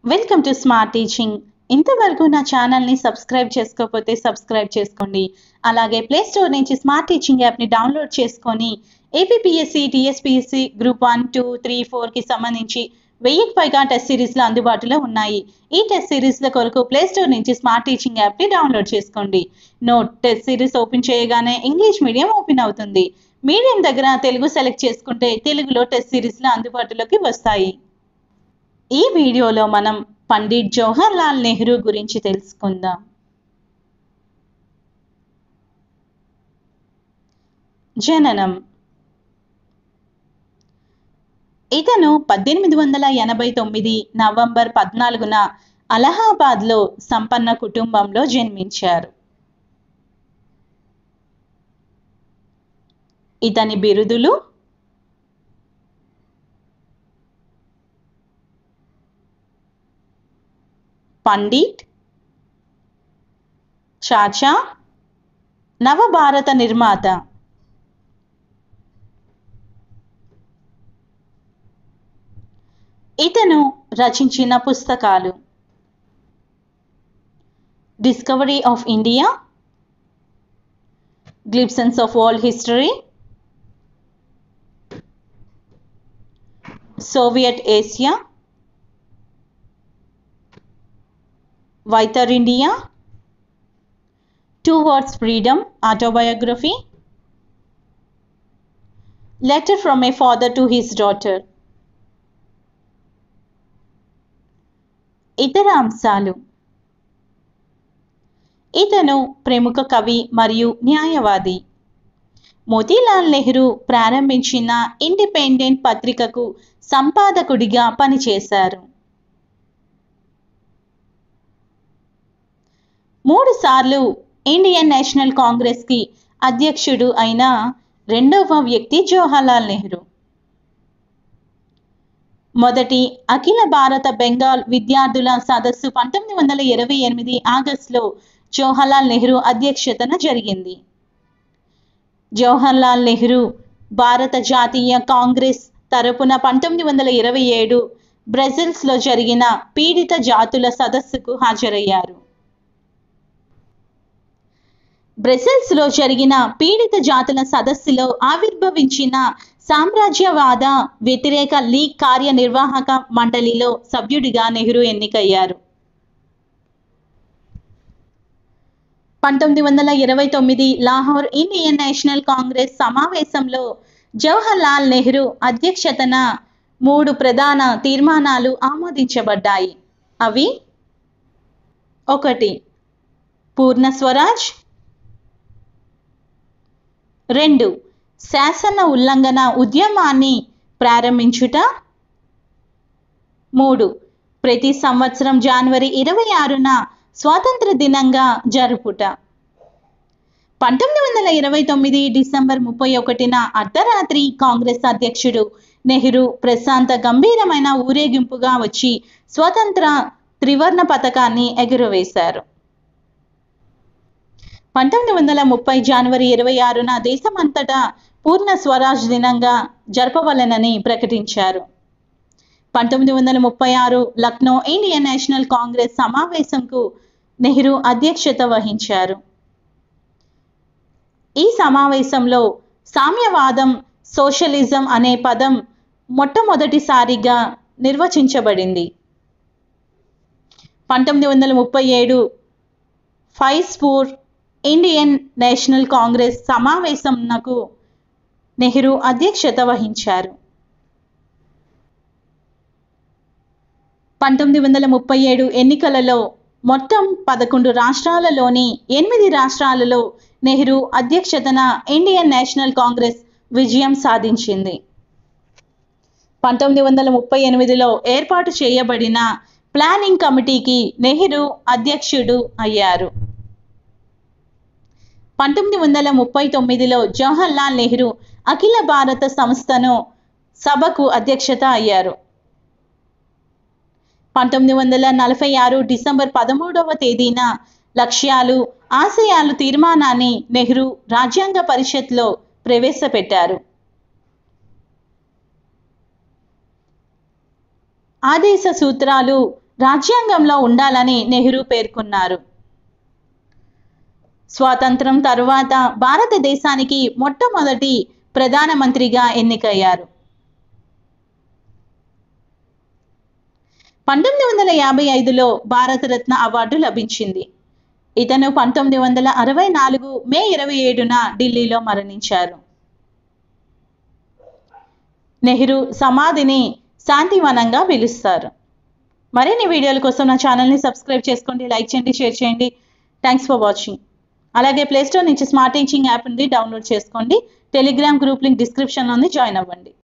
Welcome to smart teaching. ఇంతవరకు నా ఛానల్ని సబ్స్క్రైబ్ చేసుకోకపోతే సబ్స్క్రైబ్ చేసుకోండి. అలాగే ప్లే స్టోర్ నుంచి స్మార్ట్ టీచింగ్ యాప్ని డౌన్లోడ్ చేసుకొని ఏపీపీఎస్సీ, టీఎస్పీఎస్సీ గ్రూప్ 1, 2, 3, 4కి సంబంధించి 1000కి పైగా టెస్ట్ సిరీస్లు అందుబాటులో ఉన్నాయి. ఈ టెస్ట్ సిరీస్ల కొరకు ప్లే స్టోర్ నుంచి స్మార్ట్ టీచింగ్ యాప్ని డౌన్లోడ్ చేసుకోండి. నోట్: టెస్ట్ సిరీస్ ఓపెన్ చేయగానే ఇంగ్లీష్ మీడియం ఓపెన్ అవుతుంది. మీడియం దగ్గర తెలుగు సెలెక్ట్ చేసుకుంటే తెలుగులో టెస్ట్ సిరీస్లు అందుబాటులోకి వస్తాయి. ఈ వీడియోలో మనం పండిట్ జవహర్ లాల్ నెహ్రూ గురించి తెలుసుకుందాం. జననం: ఇతను 1889 నవంబర్ 14న అలహాబాద్లో సంపన్న కుటుంబంలో జన్మించారు. ఇతని బిరుదులు: పండిట్, చాచా, నవభారత నిర్మాత. ఇతను రచించిన పుస్తకాలు: discovery of India, glimpses of world history, Soviet Asia, వైటర్ India, towards freedom autobiography, letter from a father to his daughter. ఇతర అంశాలు: ఇతను ప్రముఖ కవి మరియు న్యాయవాది. మోతీలాల్ నెహ్రూ ప్రారంభించిన ఇండిపెండెంట్ పత్రికకు సంపాదకుడిగా పనిచేశారు. 3 సార్లు ఇండియన్ నేషనల్ కాంగ్రెస్కి అధ్యక్షుడు అయిన రెండవ వ్యక్తి జవహర్లాల్ నెహ్రూ. మొదటి అఖిల భారత బెంగాల్ విద్యార్థుల సదస్సు 1928 ఆగస్టులో జవహర్లాల్ నెహ్రూ అధ్యక్షతన జరిగింది. జవహర్లాల్ నెహ్రూ భారత జాతీయ కాంగ్రెస్ తరపున 1927 బ్రసెల్స్లో జరిగిన పీడిత జాతుల సదస్సుకు హాజరయ్యారు. బ్రసెల్స్లో జరిగిన పీడిత జాతుల సదస్సులో ఆవిర్భవించిన సామ్రాజ్యవాద వ్యతిరేక లీగ్ కార్యనిర్వాహక మండలిలో సభ్యుడిగా నెహ్రూ ఎన్నికయ్యారు. 1929 లాహోర్ ఇండియన్ నేషనల్ కాంగ్రెస్ సమావేశంలో జవహర్లాల్ నెహ్రూ అధ్యక్షతన 3 ప్రధాన తీర్మానాలు ఆమోదించబడ్డాయి. అవి: 1. పూర్ణ స్వరాజ్, 2. శాసన ఉల్లంఘన ఉద్యమాన్ని ప్రారంభించుట, 3. ప్రతి సంవత్సరం జనవరి 26న స్వాతంత్ర దినంగా జరుపుట. 1929 డిసెంబర్ 31న అర్ధరాత్రి కాంగ్రెస్ అధ్యక్షుడు నెహ్రూ ప్రశాంత గంభీరమైన ఊరేగింపుగా వచ్చి స్వతంత్ర త్రివర్ణ పతాకాన్ని ఎగురవేశారు. 1930 జనవరి 26న దేశమంతటా పూర్ణ స్వరాజ్ దినంగా జరపవలెనని ప్రకటించారు. 1936 లక్నో ఇండియన్ నేషనల్ కాంగ్రెస్ సమావేశంకు నెహ్రూ అధ్యక్షత వహించారు. ఈ సమావేశంలో సామ్యవాదం, సోషలిజం అనే పదం మొట్టమొదటిసారిగా నిర్వచించబడింది. 1937 ఫైజ్పూర్ ఇండియన్ నేషనల్ కాంగ్రెస్ సమావేశంకు నెహ్రూ అధ్యక్షత వహించారు. 1937 ఎన్నికలలో మొత్తం 11 రాష్ట్రాలలోని 8 రాష్ట్రాలలో నెహ్రూ అధ్యక్షతన ఇండియన్ నేషనల్ కాంగ్రెస్ విజయం సాధించింది. 1938లో ఏర్పాటు చేయబడిన ప్లానింగ్ కమిటీకి నెహ్రూ అధ్యక్షుడు అయ్యారు. 1939లో జవహర్లాల్ నెహ్రూ అఖిల భారత సంస్థను సభకు అధ్యక్షత అయ్యారు. 1946 డిసెంబర్ 13వ తేదీన లక్ష్యాలు, ఆశయాలు తీర్మానాన్ని నెహ్రూ రాజ్యాంగ పరిషత్లో ప్రవేశపెట్టారు. ఆదేశ సూత్రాలు రాజ్యాంగంలో ఉండాలని నెహ్రూ పేర్కొన్నారు. స్వాతంత్రం తరువాత భారతదేశానికి మొట్టమొదటి ప్రధానమంత్రిగా ఎన్నికయ్యారు. 1955లో భారతరత్న అవార్డు లభించింది. ఇతను 1964 మే 27న ఢిల్లీలో మరణించారు. నెహ్రూ సమాధిని శాంతివనంగా పిలుస్తారు. మరిన్ని వీడియోల కోసం నా ఛానల్ని సబ్స్క్రైబ్ చేసుకోండి, లైక్ చేయండి, షేర్ చేయండి. Thanks for watching. అలాగే ప్లేస్టోర్ నుంచి స్మార్ట్ టీచింగ్ యాప్ నుండి డౌన్లోడ్ చేసుకోండి. టెలిగ్రామ్ గ్రూప్ లింక్ డిస్క్రిప్షన్లో ఉంది, జాయిన్ అవ్వండి.